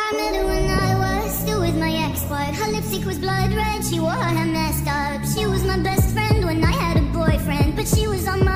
I met her when I was still with my ex-wife. Her lipstick was blood red, she wore her hair messed up. She was my best friend when I had a boyfriend, but she was on my